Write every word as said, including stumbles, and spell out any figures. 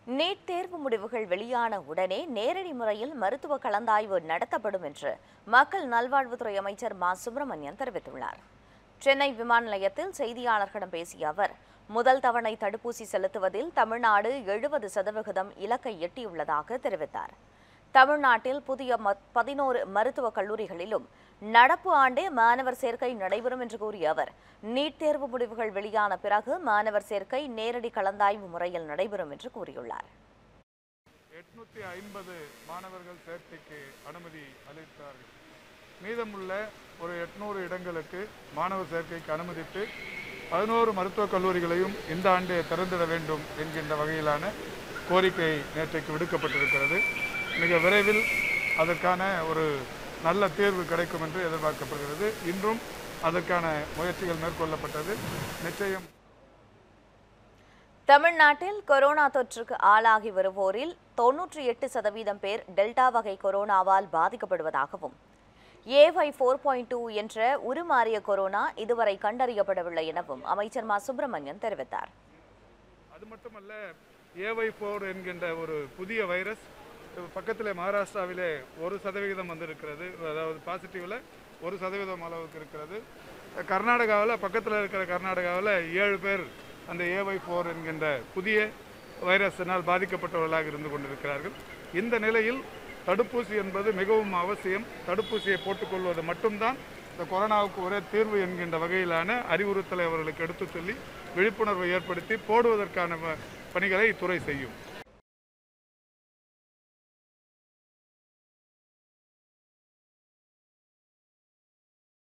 NEET தேர்வு முடிவுகள் வெளியான உடனே நேரடி முறையில் மருத்துவ கலந்தாய்வு நடத்தப்படும் என்று மக்கள் நல்வாழ்வுத்துறை அமைச்சர் மா சுப்பிரமணியன் தெரிவித்துள்ளார். சென்னை விமான நிலையத்தில் செய்தியாளர்களிடம் பேசிய அவர், முதல் தவணை தடுப்பூசி செலுத்துவதில் தமிழ்நாடு எழுபது சதவிகிதம் இலக்கை எட்டியுள்ளதாக தெரிவித்தார். தமிழ்நாட்டில் புதிய பதினோரு மருத்துவக் கல்லூரிகளிலும் நடப்பு ஆண்டே மாணவர் சேர்க்கை நடைபெறும் என்று கூறிய அவர், நீட் தேர்வு முடிவுகள் வெளியான பிறகு மாணவர் சேர்க்கை நேரடி கலந்தாய்வு முறையில் நடைபெறும் என்று கூறியுள்ளார். எட்நூத்தி ஐம்பது மாணவர்கள் சேர்க்கைக்கு அனுமதி அளித்தார்கள். மீதமுள்ள ஒரு எட்நூறு இடங்களுக்கு மாணவர் சேர்க்கைக்கு அனுமதித்து பதினோரு மருத்துவக் கல்லூரிகளையும் இந்த ஆண்டே திறந்திட வேண்டும் என்கின்ற வகையிலான கோரிக்கை நேற்றைக்கு விடுக்கப்பட்டிருக்கிறது. மிக விரைவில் அதற்கான ஒரு நல்ல தீர்வு கிடைக்கும் என்று எதிர்பார்க்கப்படுகிறது. இன்றும் அதற்கான முயற்சிகள் மேற்கொள்ளப்பட்டது. நிச்சயம் தமிழ்நாட்டில் கொரோனா தொற்றுக்கு ஆளாகி வருவோரில் தொன்னூற்றி எட்டு சதவீதம் பேர் டெல்டா வகை கொரோனாவால் பாதிக்கப்படுவதாகவும், ஏவை போர் பாயிண்ட் டூ என்ற உருமாறிய கொரோனா இதுவரை கண்டறியப்படவில்லை எனவும் அமைச்சர் மா சுப்பிரமணியன் தெரிவித்தார். அது மட்டுமல்ல, ஏவை போர் என்கின்ற ஒரு புதிய வைரஸ் பக்கத்தில் மகாராஷ்டிராவிலே ஒரு சதவிகிதம் வந்திருக்கிறது. அதாவது பாசிட்டிவ்ல ஒரு சதவீதம் அளவுக்கு இருக்கிறது. கர்நாடகாவில் பக்கத்தில் இருக்கிற கர்நாடகாவில் ஏழு பேர் அந்த ஏவை போர் என்கின்ற புதிய வைரஸினால் பாதிக்கப்பட்டவர்களாக இருந்து கொண்டிருக்கிறார்கள். இந்த நிலையில் தடுப்பூசி என்பது மிகவும் அவசியம். தடுப்பூசியை போட்டுக்கொள்வது மட்டும்தான் இந்த கொரோனாவுக்கு ஒரே தீர்வு என்கின்ற வகையிலான அறிவுறுத்தலை அவர்களுக்கு எடுத்து சொல்லி விழிப்புணர்வை ஏற்படுத்தி போடுவதற்கான பணிகளை இத்துறை செய்யும்.